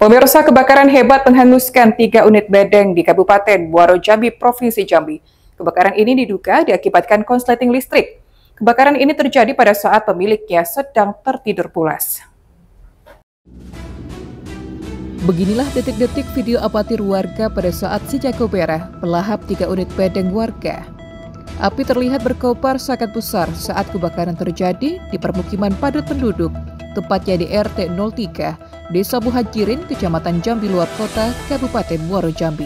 Pemirsa, kebakaran hebat menghanguskan 3 unit bedeng di Kabupaten Muaro Jambi, Provinsi Jambi. Kebakaran ini diduga diakibatkan konsleting listrik. Kebakaran ini terjadi pada saat pemiliknya sedang tertidur pulas. Beginilah detik-detik video amatir warga pada saat si jago merah melahap 3 unit bedeng warga. Api terlihat berkobar sangat besar saat kebakaran terjadi di permukiman padat penduduk, tepatnya di RT 03, Desa Muhajirin, Kecamatan Jambi Luar Kota, Kabupaten Muaro Jambi.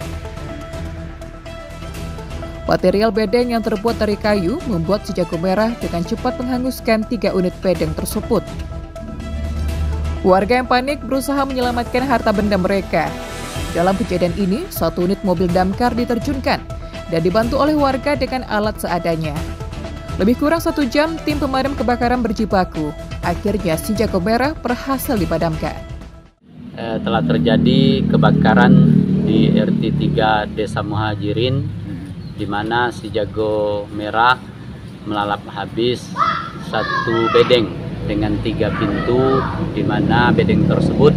Material bedeng yang terbuat dari kayu membuat si jago merah dengan cepat menghanguskan 3 unit bedeng tersebut. Warga yang panik berusaha menyelamatkan harta benda mereka. Dalam kejadian ini, 1 unit mobil damkar diterjunkan dan dibantu oleh warga dengan alat seadanya. Lebih kurang 1 jam, tim pemadam kebakaran berjibaku. Akhirnya si jago merah berhasil dipadamkan. Telah terjadi kebakaran di RT 3 Desa Muhajirin, di mana si jago merah melalap habis 1 bedeng dengan 3 pintu, di mana bedeng tersebut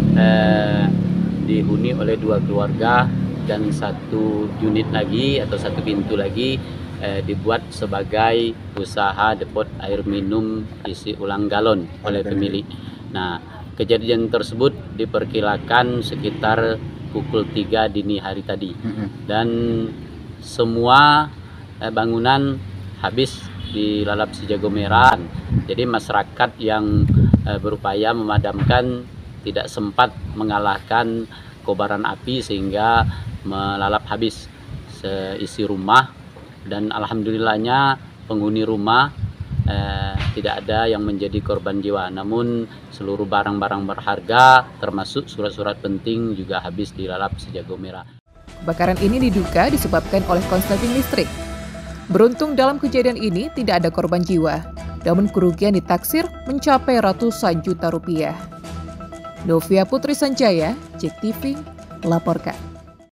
dihuni oleh 2 keluarga, dan 1 unit lagi atau 1 pintu lagi dibuat sebagai usaha depot air minum isi ulang galon oleh pemilik. Nah, kejadian tersebut diperkirakan sekitar pukul 3 dini hari tadi, dan semua bangunan habis dilalap si jago merah. Jadi masyarakat yang berupaya memadamkan tidak sempat mengalahkan kobaran api sehingga melalap habis seisi rumah. Dan alhamdulillahnya penghuni rumah tidak ada yang menjadi korban jiwa, namun seluruh barang-barang berharga termasuk surat-surat penting juga habis dilalap si jago merah. Kebakaran ini diduga disebabkan oleh konsleting listrik. Beruntung dalam kejadian ini tidak ada korban jiwa, namun kerugian ditaksir mencapai ratusan juta rupiah. Novia Putri Sanjaya, JEK TV, melaporkan.